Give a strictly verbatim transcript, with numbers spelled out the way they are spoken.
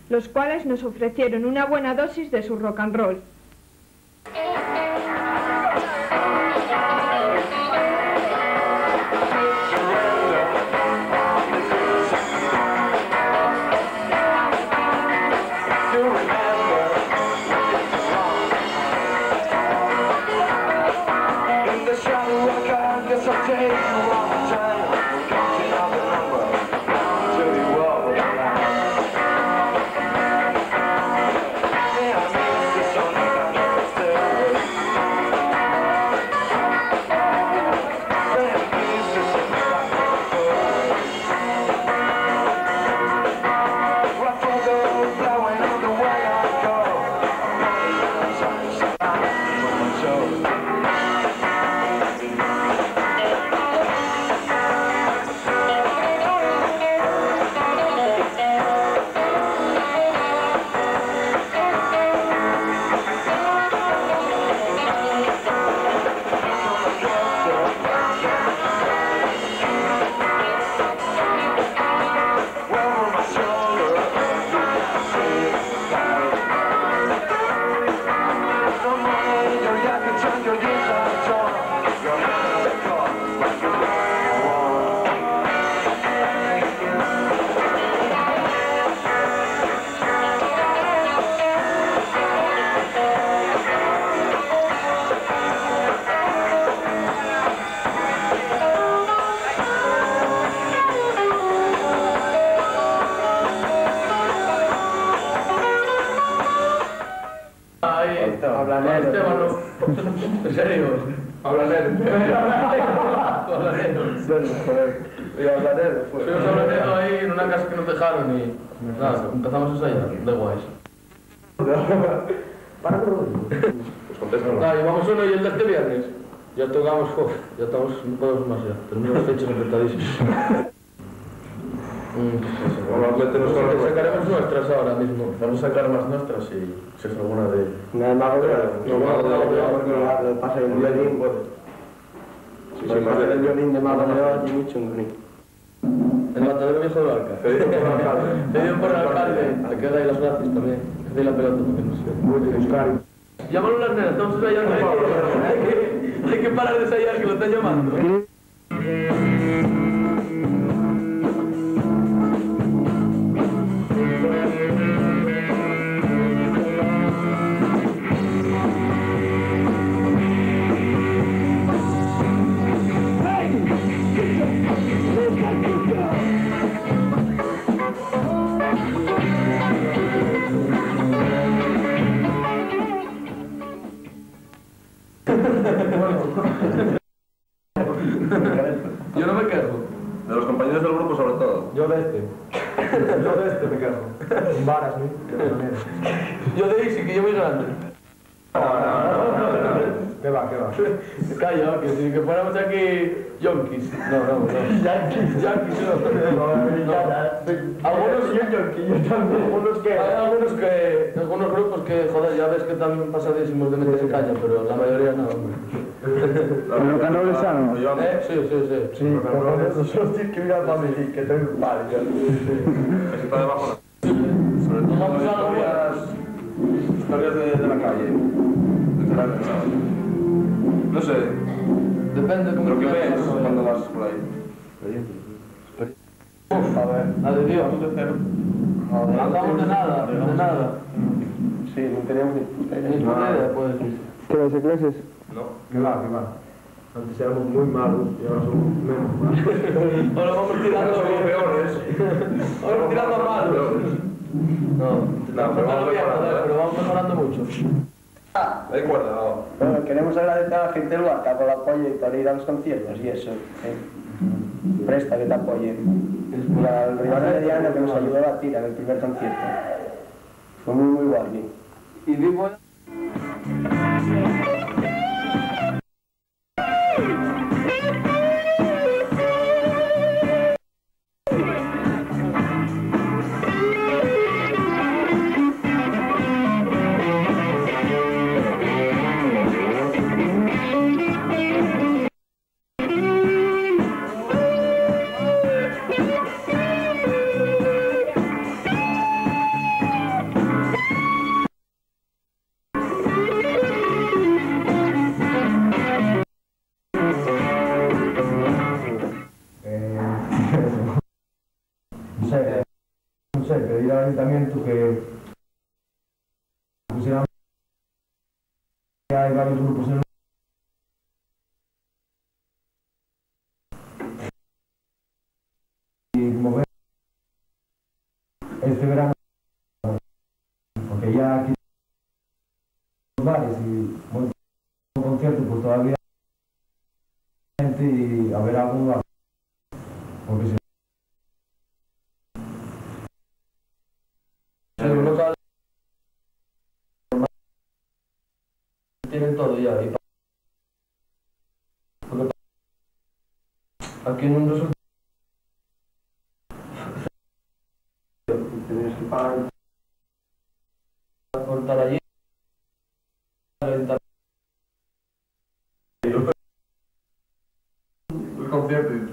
los cuales nos ofrecieron una buena dosis de su rock and roll. ¿En serio? Hablanero. Hablanero. Y hablanero fue. Fuimos hablanero ahí en una casa que nos dejaron y nada, empezamos a ensayar, de guays. Para todo. Pues contesta. Nada, llevamos uno y el de este viernes. Ya tocamos, jo, ya estamos, no podemos más ya. Tenemos las fechas apretadísimas. Sacaremos nuestras ahora mismo. Vamos a sacar más nuestras y si es alguna de... Nada más de no más de el pase del violín. Si se pasa el violín de Mago de Oz y mucho un violín. El matadero viejo del Arca. Pedido por el alcalde. Pedido por el alcalde. Te queda ahí las gracias también. Que la pelota porque no sé. Muy bien. Llámalo las nenas, estamos ensayando. Hay que parar de ensayar que lo están llamando. Yo no me quejo. De los compañeros del grupo sobre todo. Yo de este. Yo de este me quejo. Varas, ¿no? Yo de Easy, que yo muy grande. ¿Qué va, qué va? Calla, que si que fuéramos aquí yonkis. No, no, no. Yankees. Yankees, no. Algunos yo también. Algunos que... Hay algunos que... Algunos grupos que, joder, ya ves que también pasadísimos de meterse caña, pero la mayoría no, hombre. ¿El rock and roll es sano? ¿Eh? Sí, sí, sí. Sí, pero nosotros tienes que mirar para mí, que tengo mal. Que está debajo. Sobre todo vamos a historias, historias de, de la calle. No sé. Depende de lo que ves cuando vas por ahí. Uf, a ver, la de Dios. No andamos de nada, de nada. Sí, no tenemos ni puta idea. Ni puta idea, puede decir. ¿Qué ves, clases? No. Que va, que va. Antes éramos muy malos y ahora somos menos malos. Ahora vamos tirando somos peores. Ahora vamos tirando malos. No, no, pero vamos mejorando, pero vamos mejorando mucho. Hay cuerda, no. Bueno, queremos agradecer a la gente del Barca por el apoyo y para ir a los conciertos y eso. ¿eh? Presta que te apoye. Y al rival de Diana que nos ayudó a batir en el primer concierto. Fue muy, muy guay. Y digo... al ayuntamiento que pusieran que hay varios grupos en y mover este verano, porque ya aquí los bares y bueno, un concierto pues todavía hay gente y habrá algún bar, porque si el local tienen todo ya y porque aquí no resulta tienes que pagar por estar allí el concierto y